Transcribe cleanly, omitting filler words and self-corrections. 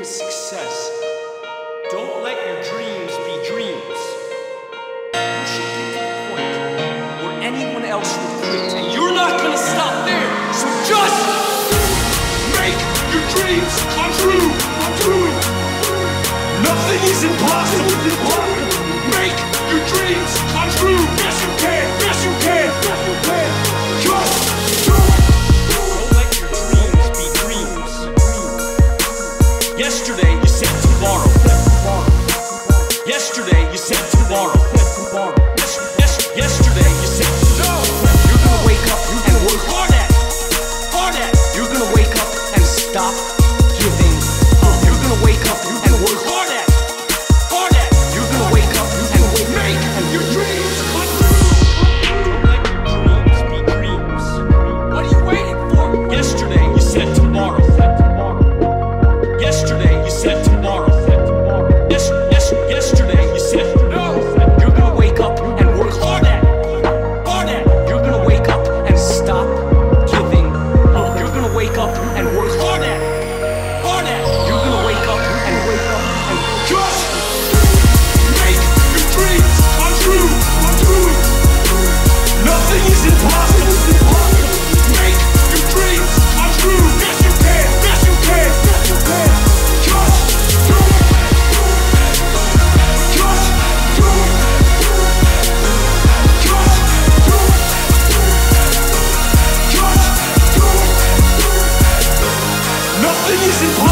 dream success. Don't let your dreams be dreams. You should get to the point where anyone else would quit, and you're not gonna stop there. So just make your dreams come true. Nothing is impossible. Make your dreams come true. Yes, you can. Yes, you can. Yes, you can. Just do it. Don't let your dreams be dreams. Yesterday you said tomorrow. Yesterday you said tomorrow. Yesterday you said no. You're gonna wake up and work hard at. You're gonna wake up and stop giving up. You're gonna wake up and work hard at. You're gonna wake up and make your dreams come true. Don't let your dreams be dreams. What are you waiting for? Yesterday you said tomorrow. Yesterday you said tomorrow. Yesterday you said no. You're gonna wake up and work hard at. You're gonna wake up and stop giving up. You're gonna wake up and work hard at. You're gonna wake up and just make your dreams come true. Nothing is impossible. Make your dreams come true. Yes, you can. Yes, you can. Yes, you can. Just do it. Just do it. Just do it. Just do it. Nothing is impossible.